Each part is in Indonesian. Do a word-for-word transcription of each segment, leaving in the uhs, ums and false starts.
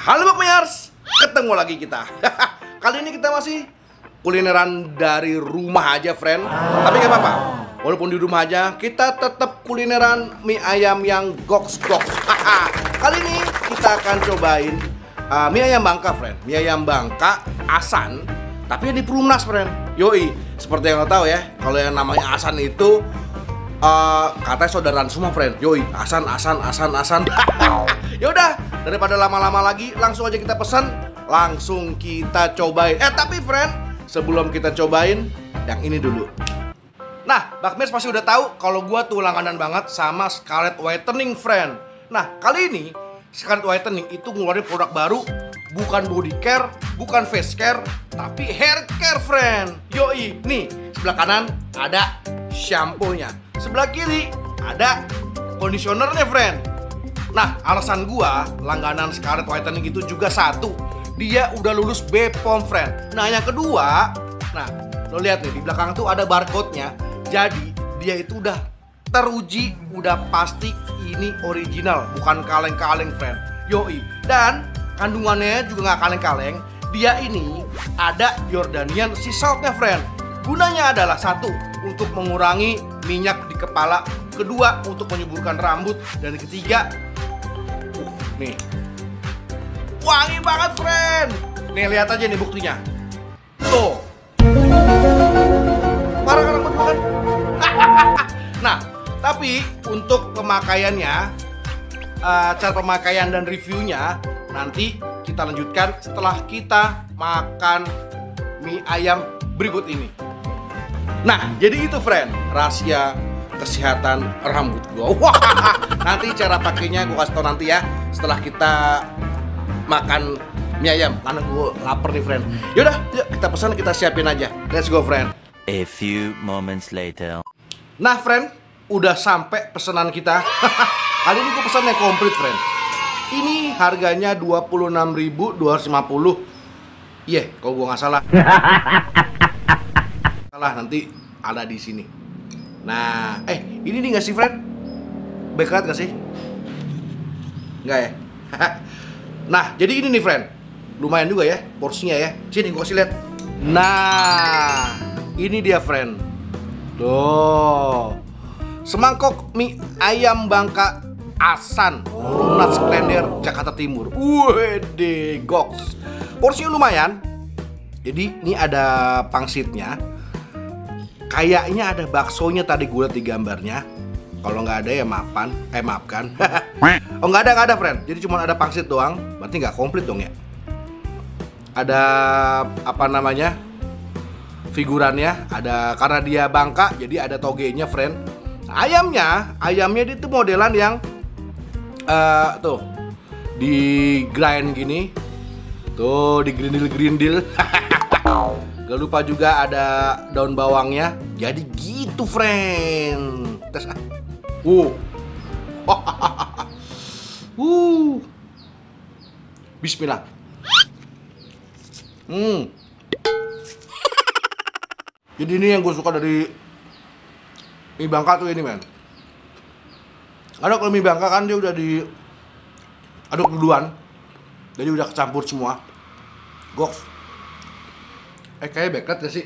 Halo Bakmiers, ketemu lagi kita. Kali ini kita masih kulineran dari rumah aja, friend. Tapi gak apa-apa, walaupun di rumah aja, kita tetap kulineran mie ayam yang goks-goks. Kali ini kita akan cobain uh, mie ayam Bangka, friend. Mie ayam Bangka Asan, tapi yang di Perumnas, friend. Yoi, seperti yang lo tahu ya, kalau yang namanya Asan itu uh, katanya saudaraan semua, friend. Yoi, Asan, Asan, Asan, Asan. Yaudah, daripada lama-lama lagi, langsung aja kita pesan, langsung kita cobain. Eh tapi friend, sebelum kita cobain, yang ini dulu. Nah, Bakmiers pasti udah tahu kalau gua tuh langganan banget sama Scarlett Whitening, friend. Nah, kali ini Scarlett Whitening itu ngeluarin produk baru, bukan body care, bukan face care, tapi hair care, friend. Yoi, nih sebelah kanan ada shampoo-nya, sebelah kiri ada conditioner-nya, friend. Nah, alasan gua langganan Scarlett Whitening itu juga satu, dia udah lulus B P O M, friend. Nah, yang kedua, nah, lo lihat nih di belakang tuh ada barcode-nya. Jadi, dia itu udah teruji, udah pasti ini original, bukan kaleng-kaleng, friend. Yoi. Dan kandungannya juga nggak kaleng-kaleng. Dia ini ada Jordanian Sea Salt-nya, friend. Gunanya adalah satu, untuk mengurangi minyak di kepala. Kedua, untuk menyuburkan rambut. Dan ketiga, uh, nih, wangi banget, friend. Nih, lihat aja nih buktinya. Tuh. Parah kan rambut banget. Nah, tapi untuk pemakaiannya, uh, cara pemakaian dan reviewnya nanti kita lanjutkan setelah kita makan mie ayam berikut ini. Nah, jadi itu, friend, rahasia kesehatan rambut gua. Wah, nanti cara pakainya gua kasih tau nanti ya, setelah kita makan mie ayam. Karena gua lapar nih, friend. Yaudah, yuk kita pesan, kita siapin aja. Let's go, friend. A few moments later. Nah, friend, udah sampai pesanan kita. Kali ini gua pesannya komplit, friend. Ini harganya dua puluh enam ribu dua ratus lima puluh. Iya, yeah, kalau gua nggak salah. Salah, nanti ada di sini. Nah, eh ini nih nggak sih, friend? Backlight nggak sih? Nggak ya? Nah, jadi ini nih, friend. Lumayan juga ya porsinya ya. Sini gua kasih lihat. Nah, ini dia, friend. Tuh, semangkok mie ayam Bangka Asan, Perumnas Klender, Jakarta Timur. Wede, goks. Porsinya lumayan. Jadi ini ada pangsitnya. Kayaknya ada baksonya tadi gue liat di gambarnya. Kalau nggak ada ya maafan, eh maafkan. Oh nggak ada, nggak ada, friend. Jadi cuma ada pangsit doang. Berarti nggak komplit dong ya. Ada apa namanya? Figurannya. Ada karena dia Bangka, jadi ada togenya, friend. Nah, ayamnya, ayamnya itu modelan yang uh, tuh di grind gini. Tuh di grindil-grindil. Gak lupa juga ada daun bawangnya. Jadi gitu, friend. Tes ah. Uh. uh. Bismillah. Hmm. Jadi ini yang gue suka dari mie Bangka tuh ini, men. Karena kalau mie Bangka kan dia udah di aduk duluan. Jadi udah kecampur semua. Goks. Eh kayak backlight gak sih?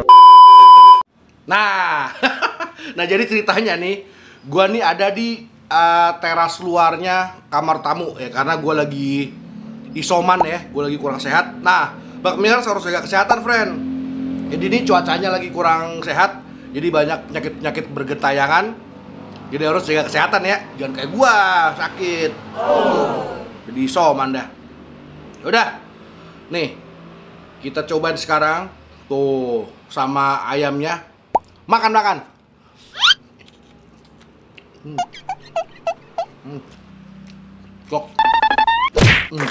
Nah, nah jadi ceritanya nih, gua nih ada di uh, teras luarnya kamar tamu ya, karena gua lagi isoman ya, gua lagi kurang sehat. Nah, Bakmiers harus jaga kesehatan, friend. Jadi ini cuacanya lagi kurang sehat, jadi banyak penyakit-penyakit bergentayangan. Jadi harus jaga kesehatan ya, jangan kayak gua sakit. Oh. Jadi isoman dah. Udah, nih. Kita cobain sekarang. Tuh, sama ayamnya. Makan-makan. Hmm. Hmm. Gok. Hmm.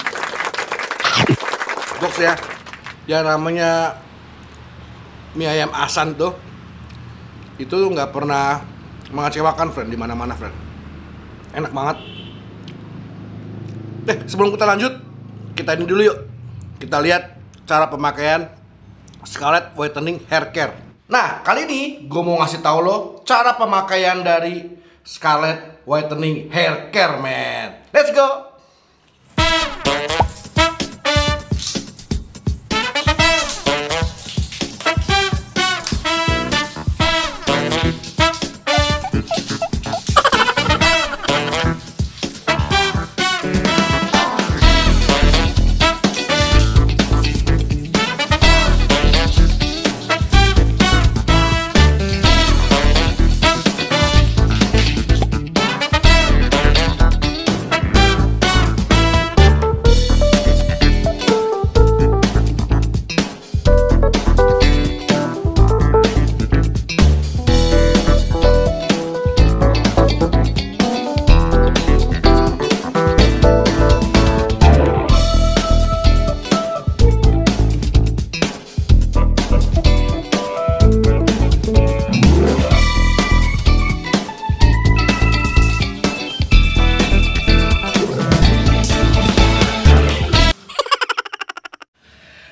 Goks ya. Ya namanya mie ayam Asan tuh, itu nggak pernah mengecewakan, friend, di mana-mana, friend. Enak banget. Eh, sebelum kita lanjut, kita ini dulu yuk. Kita lihat cara pemakaian Scarlett Whitening Hair Care. Nah, kali ini gue mau ngasih tahu lo cara pemakaian dari Scarlett Whitening Hair Care, man. Let's go.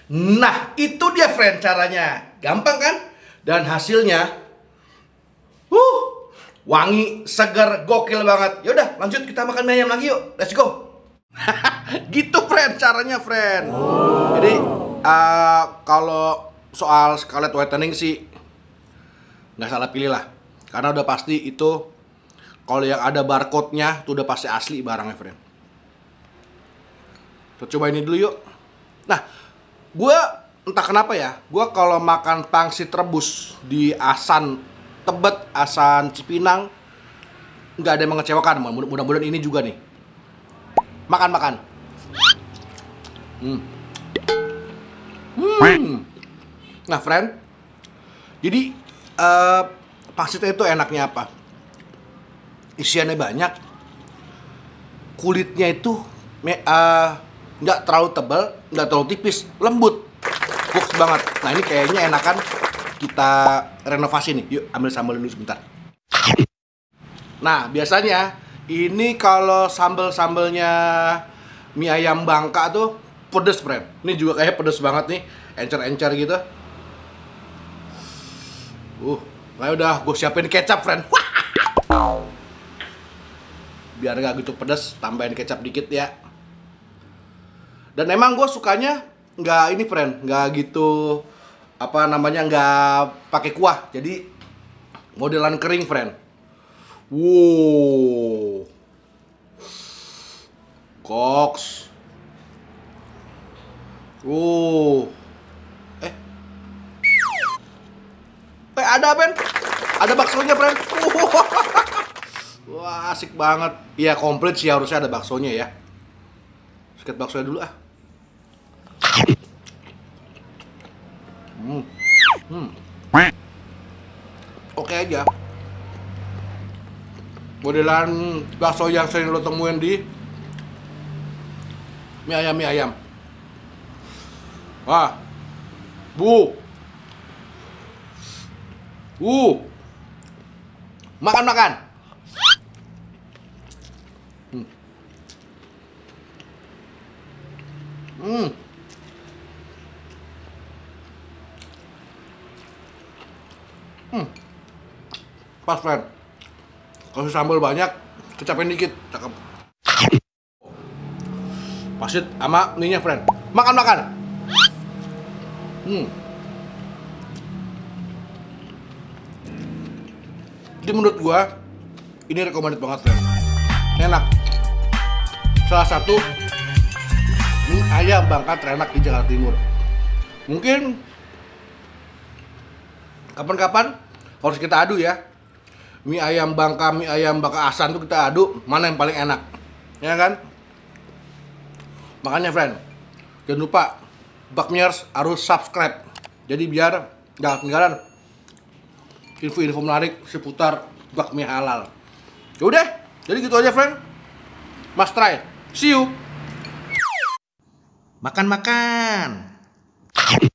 Nah, itu dia friend caranya. Gampang kan? Dan hasilnya huh, wangi, segar, gokil banget. Yaudah, lanjut kita makan mie ayam lagi yuk. Let's go. Gitu friend caranya friend. Jadi uh, kalau soal Scarlet Whitening sih nggak salah pilih lah. Karena udah pasti itu kalau yang ada barcode-nya tuh udah pasti asli barangnya friend. Kita coba ini dulu yuk. Nah, gue entah kenapa ya, gue kalau makan pangsit rebus di Asan Tebet, Asan Cipinang nggak ada yang mengecewakan. Mudah-mudahan ini juga nih. Makan makan. Hmm. Hmm. Nah friend, jadi uh, pangsitnya itu enaknya apa? Isiannya banyak, kulitnya itu uh, nggak terlalu tebal, nggak terlalu tipis, lembut, empuk banget. Nah ini kayaknya enakan kita renovasi nih. Yuk ambil sambal dulu sebentar. Nah biasanya ini kalau sambal-sambalnya mie ayam Bangka tuh pedes friend. Ini juga kayak pedes banget nih, encer-encer gitu. Uh, kayak udah gue siapin kecap friend. Biar gak gitu pedes, tambahin kecap dikit ya. Dan emang gue sukanya nggak ini friend, nggak gitu apa namanya nggak pakai kuah. Jadi modelan kering friend. Wow, Koks. Wow, eh, eh ada Ben, ada baksonya friend. Wah asik banget. Iya komplit sih harusnya ada baksonya ya. Sikat baksonya dulu ah. Hmm, hmm, oke aja. Modelan bakso yang sering lo temuin di mie ayam mie ayam. Wah, bu, bu, makan makan. Hmm, hmm, hmm, pas friend. Kasih sambal banyak, kecapin dikit, cakep. Pasit sama mie-nya friend. Makan makan. Hmm. Jadi menurut gua ini recommended banget friend. Enak. Salah satu mie ayam Bangka terenak di Jakarta Timur. Mungkin kapan-kapan harus kita adu ya. Mie ayam Bangka, mie ayam Bangka Asan tuh kita adu mana yang paling enak, ya kan? Makanya friend, jangan lupa Bakmiers harus subscribe. Jadi biar jangan ketinggalan info-info menarik seputar bakmi halal. Yaudah, jadi gitu aja friend. Mas try, see you. Makan makan.